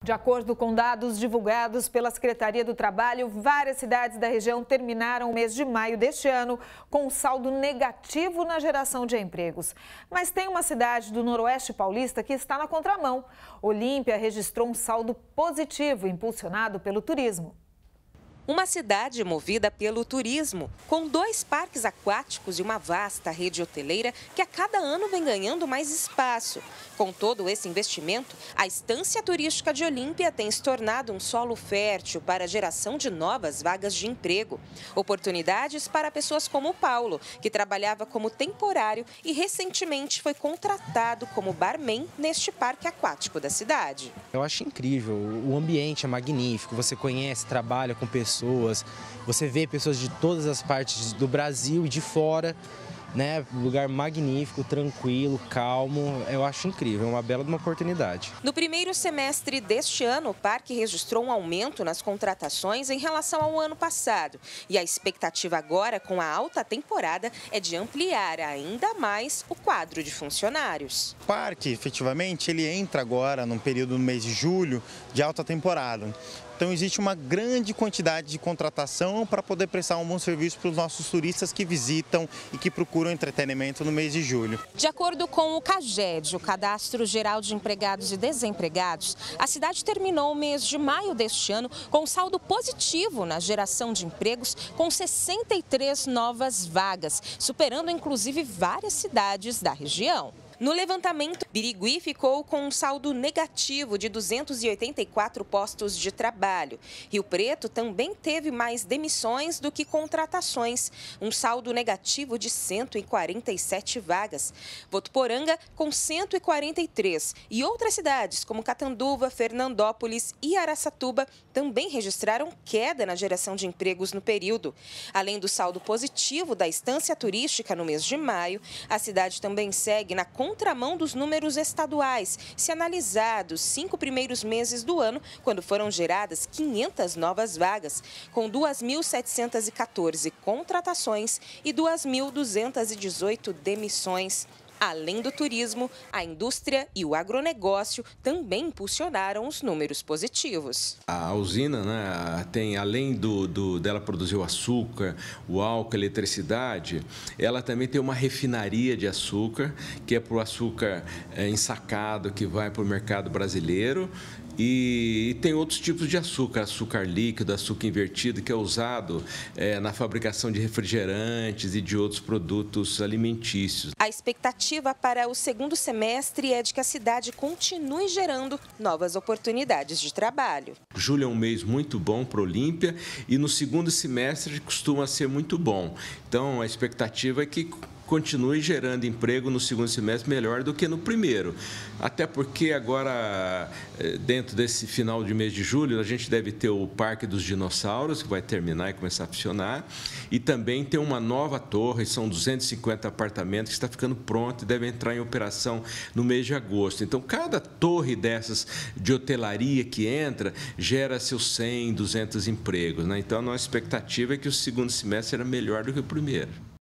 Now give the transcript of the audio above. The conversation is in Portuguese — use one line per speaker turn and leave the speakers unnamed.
De acordo com dados divulgados pela Secretaria do Trabalho, várias cidades da região terminaram o mês de maio deste ano com um saldo negativo na geração de empregos. Mas tem uma cidade do Noroeste Paulista que está na contramão. Olímpia registrou um saldo positivo, impulsionado pelo turismo.
Uma cidade movida pelo turismo, com 2 parques aquáticos e uma vasta rede hoteleira que a cada ano vem ganhando mais espaço. Com todo esse investimento, a Estância Turística de Olímpia tem se tornado um solo fértil para a geração de novas vagas de emprego. Oportunidades para pessoas como o Paulo, que trabalhava como temporário e recentemente foi contratado como barman neste parque aquático da cidade.
Eu acho incrível, o ambiente é magnífico, você conhece, trabalha com pessoas, você vê pessoas de todas as partes do Brasil e de fora, né? Lugar magnífico, tranquilo, calmo, eu acho incrível, é uma bela oportunidade.
No primeiro semestre deste ano, o parque registrou um aumento nas contratações em relação ao ano passado. E a expectativa agora, com a alta temporada, é de ampliar ainda mais o quadro de funcionários.
O parque, efetivamente, ele entra agora num período no mês de julho de alta temporada. Então, existe uma grande quantidade de contratação para poder prestar um bom serviço para os nossos turistas que visitam e que procuram entretenimento no mês de julho.
De acordo com o CAGED, o Cadastro Geral de Empregados e Desempregados, a cidade terminou o mês de maio deste ano com saldo positivo na geração de empregos, com 63 novas vagas, superando inclusive várias cidades da região. No levantamento, Birigui ficou com um saldo negativo de 284 postos de trabalho. Rio Preto também teve mais demissões do que contratações, um saldo negativo de 147 vagas. Votuporanga com 143 e outras cidades como Catanduva, Fernandópolis e Araçatuba também registraram queda na geração de empregos no período. Além do saldo positivo da Estância Turística no mês de maio, a cidade também segue na contramão dos números estaduais, se analisar os 5 primeiros meses do ano, quando foram geradas 500 novas vagas, com 2.714 contratações e 2.218 demissões. Além do turismo, a indústria e o agronegócio também impulsionaram os números positivos.
A usina, né, tem, além dela produzir o açúcar, o álcool, a eletricidade, ela também tem uma refinaria de açúcar, que é para o açúcar ensacado, que vai para o mercado brasileiro. E tem outros tipos de açúcar, açúcar líquido, açúcar invertido, que é usado na fabricação de refrigerantes e de outros produtos alimentícios.
A expectativa para o segundo semestre é de que a cidade continue gerando novas oportunidades de trabalho.
Julho é um mês muito bom para Olímpia e no segundo semestre costuma ser muito bom. Então, a expectativa é que continue gerando emprego no segundo semestre melhor do que no primeiro. Até porque agora, dentro desse final de mês de julho, a gente deve ter o Parque dos Dinossauros, que vai terminar e começar a funcionar, e também tem uma nova torre, são 250 apartamentos, que está ficando pronto e deve entrar em operação no mês de agosto. Então, cada torre dessas de hotelaria que entra, gera seus 100, 200 empregos, né? Então, a nossa expectativa é que o segundo semestre era melhor do que o primeiro.